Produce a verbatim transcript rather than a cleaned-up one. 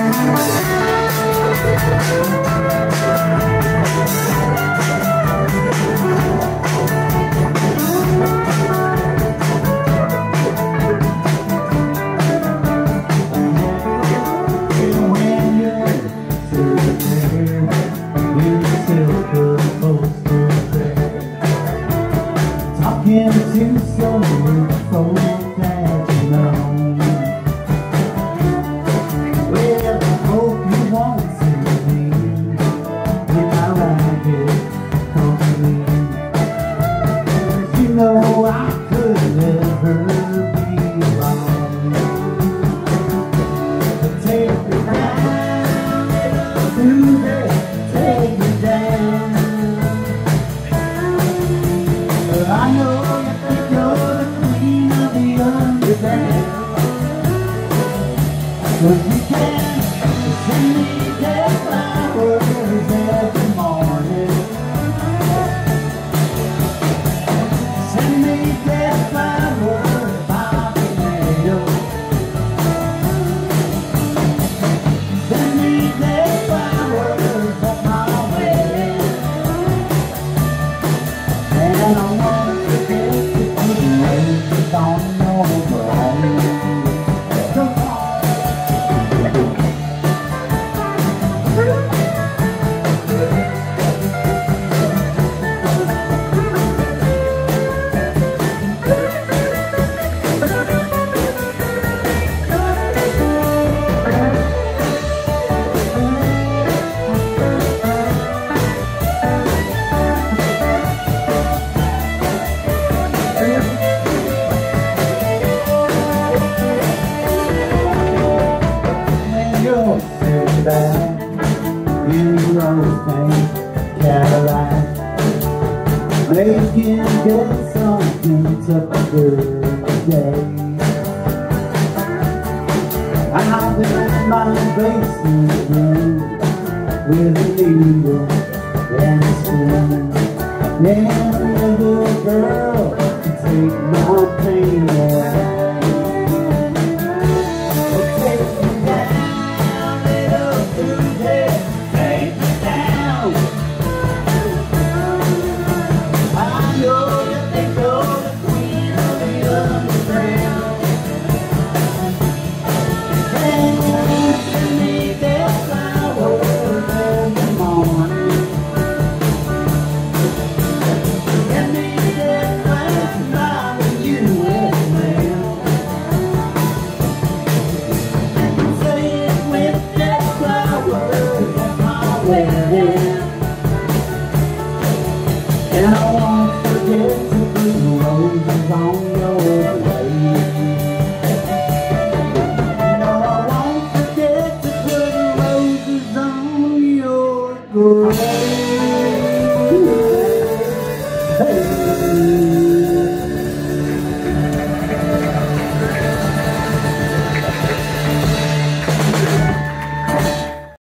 Making good something today. I've been in my basement room with a needle and a spoon, and a little girl to take my pain away. Take me down, little Susie, take me down. I know that they go the queen of the underground. And send me their flowers in the morning. Send me their flowers now when you with me. Say it with their flowers at my wedding. And I won't forget to put the roses on